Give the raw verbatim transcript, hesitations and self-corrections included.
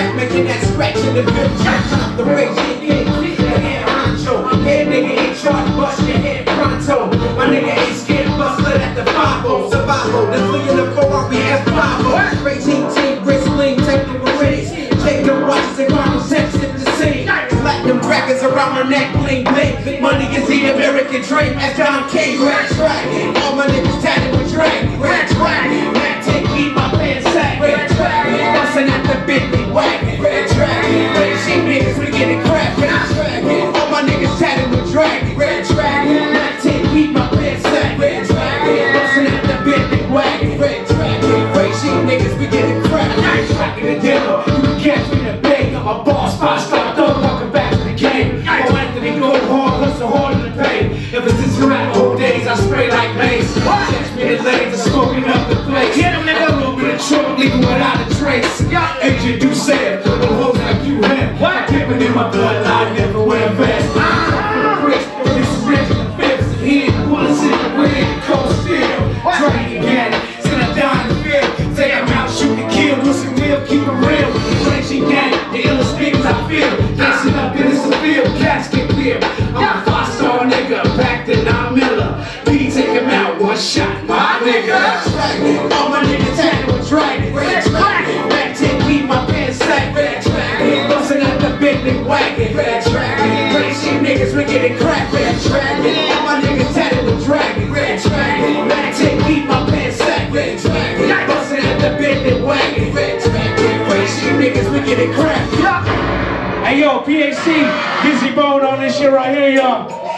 crack, making that scratch in the bill. Chop the raging king, the head honcho. Head nigga ain't charge, bust your head pronto. My nigga ain't scared, busted at the five oh. Survival, the three in the four, we have five oh. Raging team, bristling, take the berets. Take the watches and cargo sets at the scene. Platinum crackers around my neck, bling bling. Money is the American dream, as John K. Red Dragon. All my niggas tatted with drag. Red Dragon, Mac take, keep my pants sack. Red Dragon, bustin' at the Bentley wagon. Red Dragon, red sheep niggas, we get it crap. Red Dragon, all my niggas tatted with drag. Red Dragon, Mac take, keep my pants sack. Red Dragon, bustin' at the Bentley wagon. Red Dragon, red sheep niggas, we get it crap. Red Dragon, the dealer, you can catch me in the bank. I'm a boss, five star thug, welcome back to the game. Oh, Anthony, go hard, hustle harder than pain. If it's this around old days, I spray like mace. Catch me in lanes, I'm smoking up the place. Get him, nigga, a little bit of trouble, leaving without a trace. Agent do say it, little hoes like you have. I keep it in my bloodline, never wear a vest. Ah, bricks, this is rich, the fifth, here, bullets in the wind, cold steel. Trying again, still I die in the field. Say I'm out, shoot and kill, listen real, keep it real. Raging gang, the illest niggas I feel. Dancing up in this field, cats get clear. I'm a five star nigga, back to nine miller. B take him out, one shot, my nigga. All my niggas tatted with dragon. Red Dragon, back ten, keep my pants sack. Red Dragon, bustin' at the Bentley wagon. Red Dragon, red sheep niggas, we get it crack. Red Dragon, all my niggas tatted with dragon. Red Dragon, back ten, keep my pants sack. Red Dragon, bustin' at the Bentley wagon. Red Dragon, red sheep niggas, we get it crack. Hey yo, P H C, Dizzy Bone on this shit right here, y'all.